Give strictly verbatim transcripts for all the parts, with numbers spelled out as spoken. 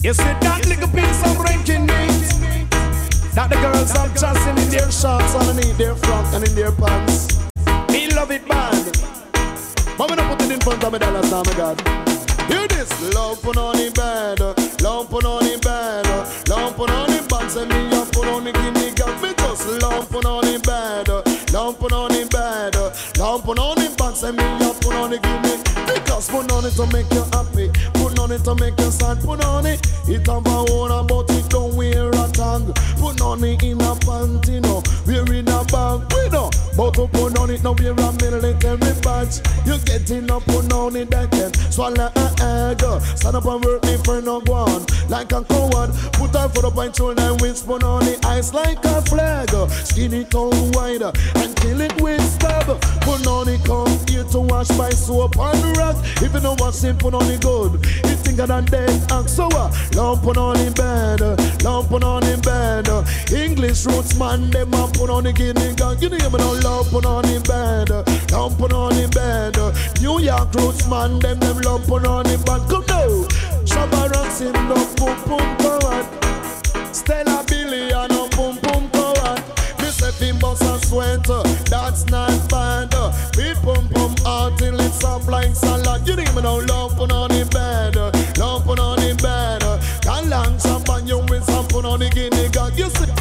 You see that little piece of ranking meat that the girls have just in their shorts underneath their frock and in their pants. Me love it bad, but me not put it in front of me dollars now, my God. Hear this, love put on the bed, love put on the bed, love put on the pants and me up put on the guinea girl. Me just love put on the bed, love put on the bed, love put on the pants and me up put on the guinea. Because put on it to make you happy, put on it to make you sad, put on it. It have a own but it don't wear a tag. Put on it in a panty, no, wear in a bag, we know. But to put on it, now wear a military badge. You getting up, put on it that can swallow a egg. Stand up and work me for no one. Like a coward, put her foot up and shoulder and wings, put on the ice like a flag. Skin it out wide and kill it with stab. Put on it, come here to wash by soap and rock. If you know what's in, put on it good. You think of that dead axe, so uh, lump put on in bed, lump put on in bed. English roots man, them a put on the guinea gang. You know me now, lump put on in bed, lump put on in bed. New York roots man, them them lump put on in bed. Come now, Shabba Ranks him no pum pum coward. Stella Billy and no pum pum coward. Miss a film bust and sweat, that's not bad. Beat pum pum out till it's a blind salad. You know me now, lump put on in bed, lump put on in bed. Can long champagne you with some put on the guinea gang. You see,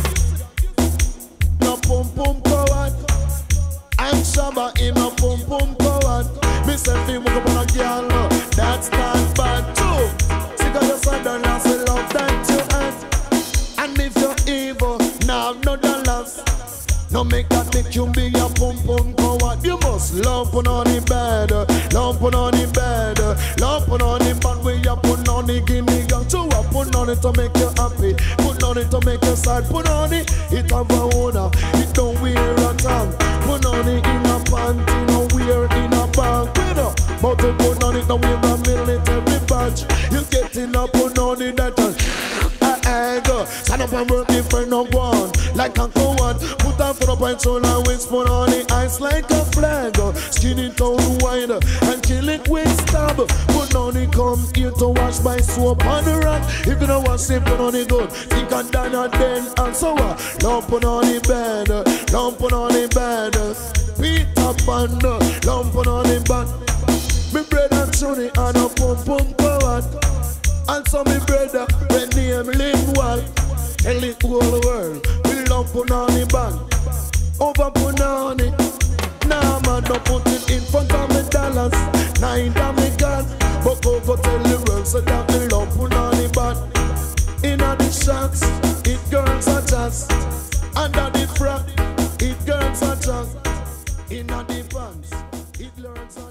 no pum pum coward. I'm Shabba in a pum pum coward. Miss a film up on a girl, that's not bad too. See got your son done and say love that you have. And if you're evil, now no dollars. No make that make you be a pum pum coward. You must love put on the bed, love put on the bed, love put on the bed where you put on the guinea gang. So I put on it to make you happy, put on it to make you sad. Put on it, it have a owner, it don't wear a tag. Put on it in a panty, no wear in a bag. But to put on it, no wear a military badge. You getting up, put on it that egg. Stand up and work it for no one. Like a coward, put her foot up and shoulder wings, put on the ice like a flag. Skin it out wide and kill it with stab. Put on it, come here to wash by soap on the rack. If you don't wash it, put on it good. Think I done and then and so on. Lump put on the bed, lump put on the bed. Peter Pan, lump put on the bed. Me bread and Johnny and a pum pum coward. And so me brother, when name Linwell, and lit whole world, we love Punani band. Over Punani, nah man, don't put it in front of me dollars. Neither me God, but go go tell the world so that we love Punani band. Inna the shots, it girls are just. Under the frock, it girls are just. Inna the pants, it learns are